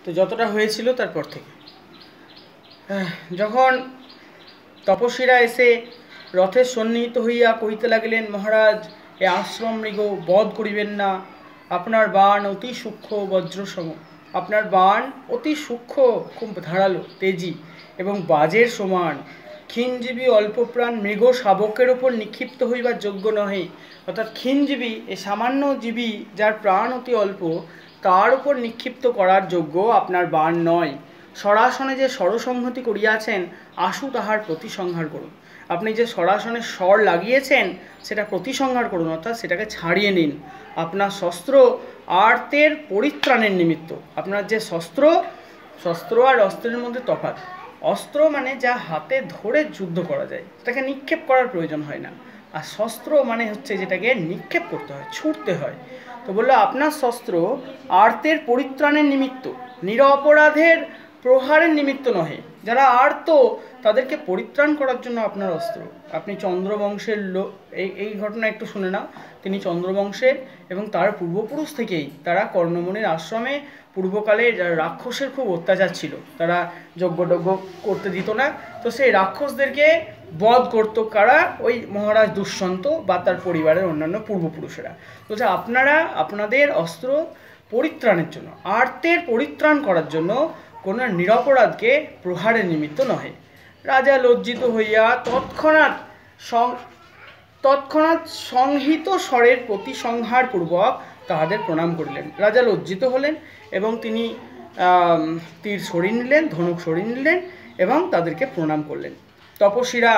তো যতটা হয়েছিল তারপর থেকে যখন তপস্বীরা এসে রথের সন্নিহিত হইয়া কহিতে লাগিলেন, মহারাজ, এ আশ্রম মৃগ বধ করিবেন না, আপনার বাণ অতি সূক্ষ্ম বজ্রসম। আপনার বাণ অতি সূক্ষ্ম, খুব ধারালো, তেজি এবং বাজের সমান। ক্ষীণজীবী অল্পপ্রাণ মৃগ শাবকের ওপর নিক্ষিপ্ত হইবার যোগ্য নহে। অর্থাৎ ক্ষীণজীবী, এ সামান্য জীবী যার প্রাণ অতি অল্প, তার উপর নিক্ষিপ্ত করার যোগ্য আপনার বাণ নয়। স্বরাসনে যে স্বরসংহতি করিয়াছেন, আশু তাহার প্রতিসংহার করুন। আপনি যে স্বরাসনে স্বর লাগিয়েছেন সেটা প্রতিসংহার করুন, অর্থাৎ সেটাকে ছাড়িয়ে নিন। আপনার শস্ত্র আর্তের পরিত্রাণের নিমিত্ত। আপনার যে শস্ত্র আর অস্ত্রের মধ্যে তফাৎ। অস্ত্র মানে যা হাতে ধরে যুদ্ধ করা যায়, সেটাকে নিক্ষেপ করার প্রয়োজন হয় না। আর শস্ত্র মানে হচ্ছে যেটাকে নিক্ষেপ করতে হয়, ছুটতে হয়। তো বললো আপনার শস্ত্র আর্তের পরিত্রাণের নিমিত্ত, নিরপরাধের প্রহারের নিমিত্ত নহে। যারা আর্ত তাদেরকে পরিত্রাণ করার জন্য আপনার অস্ত্র। আপনি চন্দ্রবংশের এই ঘটনা একটু শুনে নাও। তিনি চন্দ্রবংশের এবং তার পূর্বপুরুষ থেকেই তারা কর্ণমুনির আশ্রমে পূর্বকালে যারা রাক্ষসের খুব অত্যাচার ছিল, তারা যজ্ঞটজ্ঞ করতে দিত না, তো সেই রাক্ষসদেরকে বধ করতো কারা? ওই মহারাজ দুষ্যন্ত বা তার পরিবারের অন্যান্য পূর্বপুরুষেরা। বলছে আপনারা আপনাদের অস্ত্র পরিত্রাণের জন্য, আর্তের পরিত্রাণ করার জন্য, কোনো নিরপরাধকে প্রহারের নিমিত্ত নহে। রাজা লজ্জিত হইয়া তৎক্ষণাৎ সংহিত স্বরের প্রতিসংহার পূর্বক তাহাদের প্রণাম করিলেন। রাজা লজ্জিত হলেন এবং তিনি তীর সরিয়ে নিলেন, ধনুক সরিয়ে নিলেন এবং তাদেরকে প্রণাম করলেন। তপস্বীরা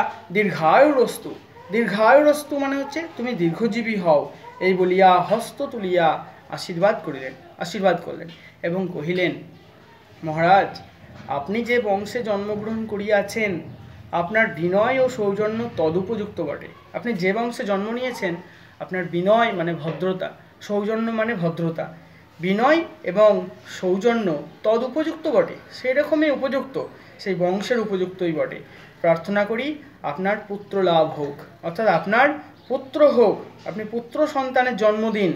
দীর্ঘায়ুরস্তু মানে হচ্ছে তুমি দীর্ঘজীবী হও, এই বলিয়া হস্ত তুলিয়া আশীর্বাদ করলেন এবং কহিলেন, মহারাজ, আপনি যে বংশে জন্মগ্রহণ করিয়াছেন, আপনার বিনয় ও সৌজন্য তদুপযুক্ত বটে। আপনি যে বংশে জন্ম নিয়েছেন, আপনার বিনয় মানে ভদ্রতা, সৌজন্য মানে ভদ্রতা, বিনয় এবং সৌজন্য তদুপযুক্ত বটে, সেই রকমই উপযুক্ত, সেই বংশের উপযুক্তই বটে। প্রার্থনা করি আপনার পুত্র লাভ হোক, অর্থাৎ আপনার পুত্র হোক, আপনি পুত্র সন্তানের জন্ম দিন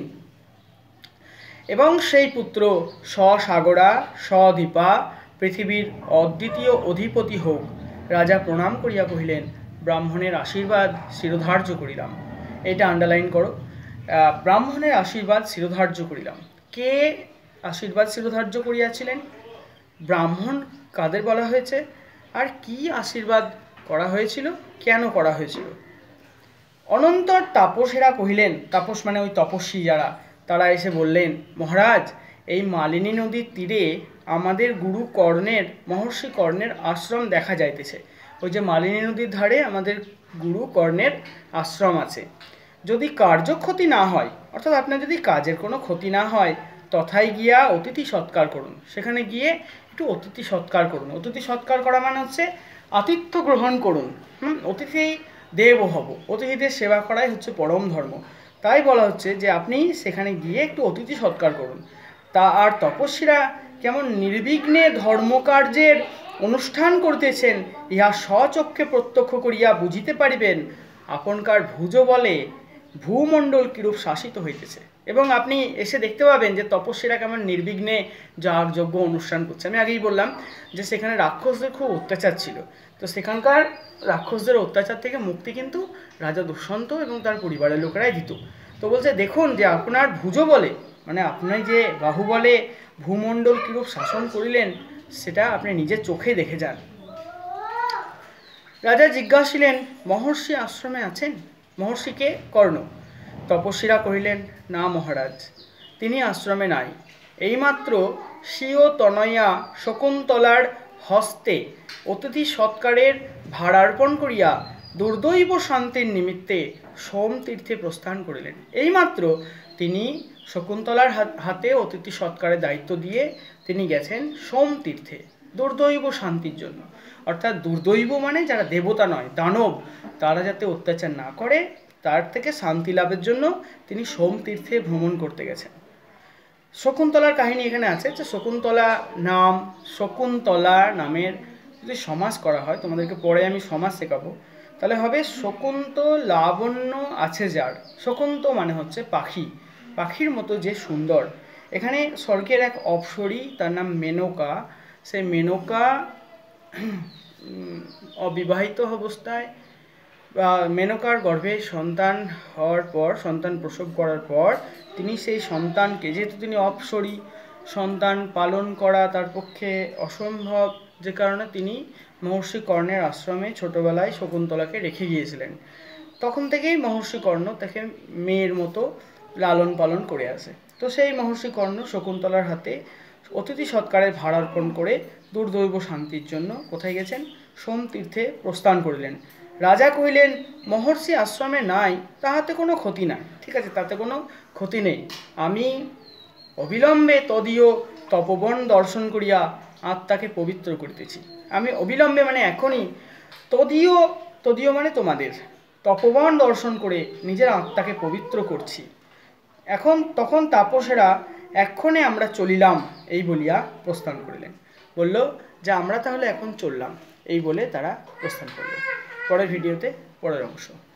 এবং সেই পুত্র সসাগরা সদীপা পৃথিবীর অদ্বিতীয় অধিপতি হোক। রাজা প্রণাম করিয়া কহিলেন, ব্রাহ্মণের আশীর্বাদ শিরোধার্য করিলাম। এটা আন্ডারলাইন করো, ব্রাহ্মণের আশীর্বাদ শিরোধার্য করিলাম। কে আশীর্বাদ শিরোধার্য করিয়াছিলেন? ব্রাহ্মণ কাদের বলা হয়েছে, আর কি আশীর্বাদ করা হয়েছিল, কেন করা হয়েছিল? অনন্তর তাপসেরা কহিলেন, তাপস মানে ওই তপস্বী যারা, তারা এসে বললেন, মহারাজ, এই মালিনী নদীর তীরে আমাদের গুরু কর্ণের, মহর্ষি কর্ণের আশ্রম দেখা যাইতেছে। ওই যে মালিনী নদীর ধারে আমাদের গুরু কর্ণের আশ্রম আছে। যদি কার্যক্ষতি না হয়, অর্থাৎ আপনার যদি কাজের কোনো ক্ষতি না হয়, তথায় গিয়া অতিথি সৎকার করুন। সেখানে গিয়ে একটু অতিথি সৎকার করুন। অতিথি সৎকার করা মানে হচ্ছে আতিথ্য গ্রহণ করুন। অতিথি দেব হব, অতিথিদের সেবা করাই হচ্ছে পরম ধর্ম। তাই বলা হচ্ছে যে আপনি সেখানে গিয়ে একটু অতিথি সৎকার করুন। তা আর তপস্বীরা কেমন নির্বিঘ্নে ধর্মকার্যের অনুষ্ঠান করতেছেন, ইহা স্বচক্ষে প্রত্যক্ষ করিয়া বুঝিতে পারিবেন আপনকার ভুজ বলে ভূমণ্ডল কিরূপ শাসিত হইতেছে। এবং আপনি এসে দেখতে পাবেন যে তপস্বীরা কেমন নির্বিঘ্নে যাগযজ্ঞ অনুষ্ঠান করছে। আমি আগেই বললাম যে সেখানে রাক্ষসদের খুব অত্যাচার ছিল, তো সেখানকার রাক্ষসদের অত্যাচার থেকে মুক্তি কিন্তু রাজা দুষ্যন্ত এবং তার পরিবারের লোকেরাই দিত। তো বলছে, দেখুন যে আপনার ভুজ বলে, মানে আপনি যে বাহুবলে ভূমণ্ডল কিরূপ শাসন করিলেন, সেটা আপনি নিজের চোখেই দেখে যান। রাজা জিজ্ঞাসিলেন, মহর্ষি আশ্রমে আছেন? মহর্ষিকে কর্ণ। তপস্বীরা কহিলেন, না মহারাজ, তিনি আশ্রমে নাই। এইমাত্র স্বীয় তনয়া শকুন্তলার হস্তে অতিথি সৎকারের ভারার্পণ করিয়া দুর্দৈব শান্তির নিমিত্তে সোমতীর্থে প্রস্থান করিলেন। এইমাত্র তিনি শকুন্তলার হাতে অতিথি সৎকারের দায়িত্ব দিয়ে তিনি গেছেন সোমতীর্থে দুর্দৈব শান্তির জন্য। অর্থাৎ দুর্দৈব মানে যারা দেবতা নয়, দানব, তারা যাতে অত্যাচার না করে তার থেকে শান্তি লাভের জন্য তিনি সোমতীর্থে ভ্রমণ করতে গেছেন। শকুন্তলার কাহিনী এখানে আছে যে শকুন্তলা নামের যদি সমাস করা হয়, তোমাদেরকে পরে আমি সমাস শেখাবো, তাহলে হবে শকুন্ত লাবণ্য আছে যার। শকুন্ত মানে হচ্ছে পাখি, পাখির মতো যে সুন্দর। এখানে স্বর্গের এক অপ্সরী, তার নাম মেনকা। সেই মেনকা অবিবাহিত অবস্থায় মেনকার গর্ভে সন্তান হওয়ার পর, সন্তান প্রসব করার পর তিনি সেই সন্তানকে, যেহেতু তিনি অপ্সরী, সন্তান পালন করা তার পক্ষে অসম্ভব, যে কারণে তিনি মহর্ষি কর্ণের আশ্রমে ছোটবেলায় শকুন্তলাকে রেখে গিয়েছিলেন। তখন থেকেই মহর্ষি কর্ণ তাকে মেয়ের মতো লালন পালন করে আসে। তো সেই মহর্ষি কর্ণ শকুন্তলার হাতে অতিথি সৎকারের ভার অর্পণ করে দুর্দৈব শান্তির জন্য কোথায় গেছেন? সোমতীর্থে প্রস্থান করিলেন। রাজা কহিলেন, মহর্ষি আশ্রমে নাই, তাহাতে কোনো ক্ষতি নাই। ঠিক আছে, তাতে কোনো ক্ষতি নেই। আমি অবিলম্বে তদীয় তপবন দর্শন করিয়া আত্মাকে পবিত্র করিতেছি। আমি অবিলম্বে মানে এখনই, তদীয়, তদীয় মানে তোমাদের, তপবন দর্শন করে নিজের আত্মাকে পবিত্র করছি। তখন তাপসেরা, এক্ষণে আমরা চলিলাম, এই বলিয়া প্রস্থান করিলেন। বলল যে আমরা তাহলে এখন চললাম, এই বলে তারা প্রস্থান করল। পরের ভিডিওতে পরের অংশ।